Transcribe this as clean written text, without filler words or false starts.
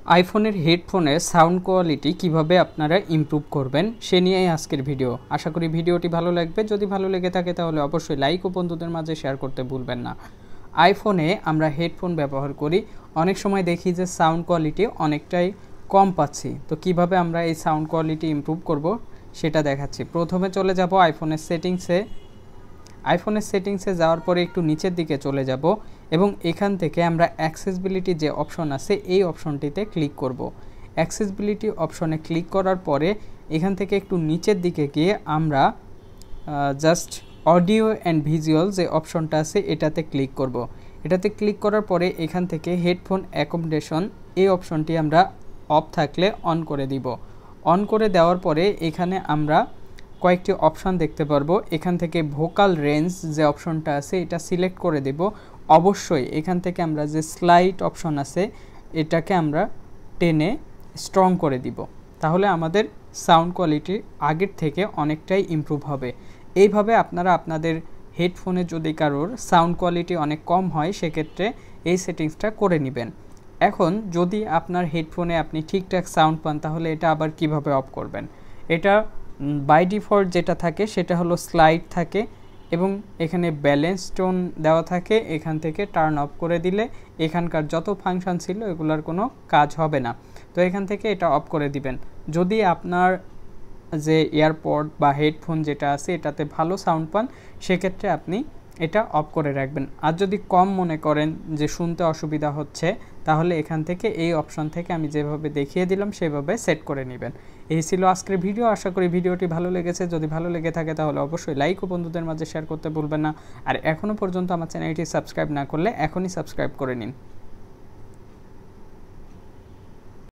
আইফোনের হেডফোনের sound quality কিভাবে আপনারা ইমপ্রুভ করবেন সে নিয়েই আজকের ভিডিও। আশা করি ভিডিওটি ভালো লাগবে। যদি ভালো লেগে থাকে তাহলে অবশ্যই লাইক ও বন্ধুদের মাঝে শেয়ার করতে ভুলবেন না। আইফোনে আমরা হেডফোন ব্যবহার করি, অনেক সময় দেখি যে সাউন্ড কোয়ালিটি অনেকটাই কম পাচ্ছি। তো কিভাবে আমরা এই সাউন্ড কোয়ালিটি ইমপ্রুভ করব সেটা দেখাচ্ছি। প্রথমে চলে যাব আইফোনের সেটিংসে যাওয়ার পরে একটু নিচের দিকে চলে যাব এবং এখান থেকে আমরা অ্যাক্সেসিবিলিটি যে অপশন আছে এই অপশনটিতে ক্লিক করব। অ্যাক্সেসিবিলিটি অপশনে ক্লিক করার পরে এখান থেকে একটু নিচের দিকে গিয়ে আমরা জাস্ট অডিও অ্যান্ড ভিজুয়াল যে অপশনটা আছে এটাতে ক্লিক করব। এটাতে ক্লিক করার পরে এখান থেকে হেডফোন অ্যাকোমোডেশন এই অপশনটি আমরা অফ থাকলে অন করে দিব। অন করে দেওয়ার পরে এখানে আমরা কয়েকটি অপশন দেখতে পারবো। এখান থেকে ভোকাল রেঞ্জ যে অপশনটা আছে এটা সিলেক্ট করে দেব। অবশ্যই এখান থেকে আমরা যে স্লাইড অপশন আছে এটাকে আমরা টেনে স্ট্রং করে দিব, তাহলে আমাদের সাউন্ড কোয়ালিটি আগের থেকে অনেকটাই ইমপ্রুভ হবে। এইভাবে আপনারা আপনাদের হেডফোনে যদি কারোর সাউন্ড কোয়ালিটি অনেক কম হয় সেক্ষেত্রে এই সেটিংসটা করে নেবেন। এখন যদি আপনার হেডফোনে আপনি ঠিকঠাক সাউন্ড পান তাহলে এটা আবার কিভাবে অফ করবেন? এটা বাই ডিফল্ট যেটা থাকে সেটা হলো স্লাইড থাকে এবং এখানে ব্যালেন্স টোন দেওয়া থাকে। এখান থেকে টার্ন অফ করে দিলে এখানকার যত ফাংশন ছিল এগুলোর কোনো কাজ হবে না। তো এখান থেকে এটা অফ করে দিবেন। যদি আপনার যে এয়ারপড বা হেডফোন যেটা আছে এটাতে ভালো সাউন্ড পান সেক্ষেত্রে আপনি এটা অফ করে রাখবেন। আর যদি কম মনে করেন যে শুনতে অসুবিধা হচ্ছে তাহলে এখান থেকে এই অপশন থেকে আমি যেভাবে দেখিয়ে দিলাম সেভাবে সেট করে নেবেন। এই ছিল আজকের ভিডিও। আশা করি ভিডিওটি ভালো লেগেছে। যদি ভালো লেগে থাকে তাহলে অবশ্যই লাইক ও বন্ধুদের মাঝে শেয়ার করতে ভুলবেন না। আর এখনও পর্যন্ত আমার চ্যানেলটি সাবস্ক্রাইব না করলে এখনই সাবস্ক্রাইব করে নিন।